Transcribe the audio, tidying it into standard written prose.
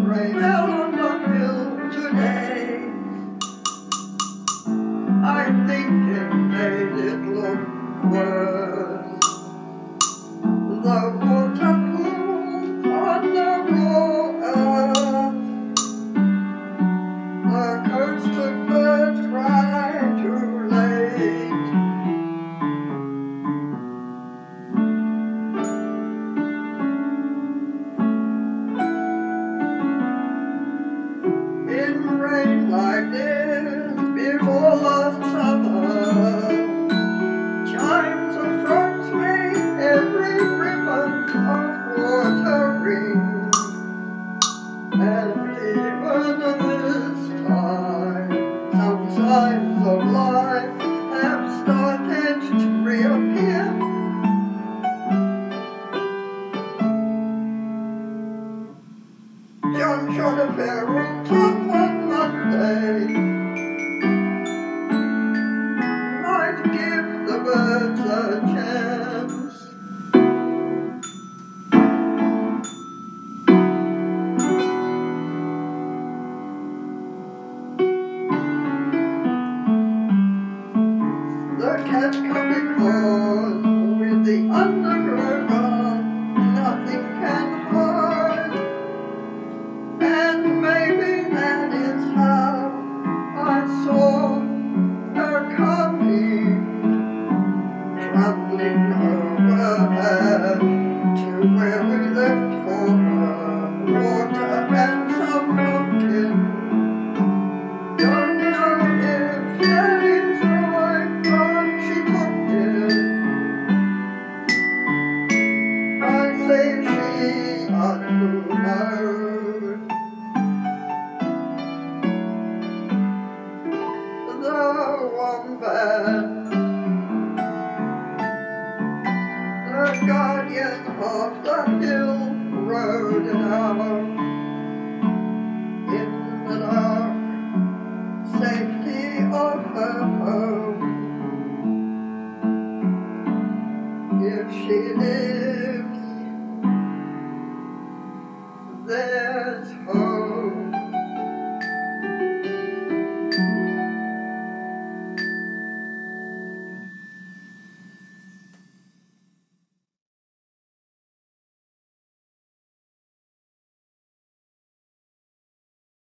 rain fell on the hill today. I think it made it look worse. The water pools on the raw earth, the coastal birds cry too late. In rain like this before last summer, chimes of frogs made every ribbon of water ring. And even this time, some signs of life have started to reappear. John shot a fairy top on Monday. Might give the birds a chance. The cat can be caught with the underground, nothing can hide. And maybe that is how I saw her coming, traveling overhead to where we left for her water and some pumpkin. Don't know if that is right, but she took it. I say she, but who knows? The wombat, the guardian of the hill, rode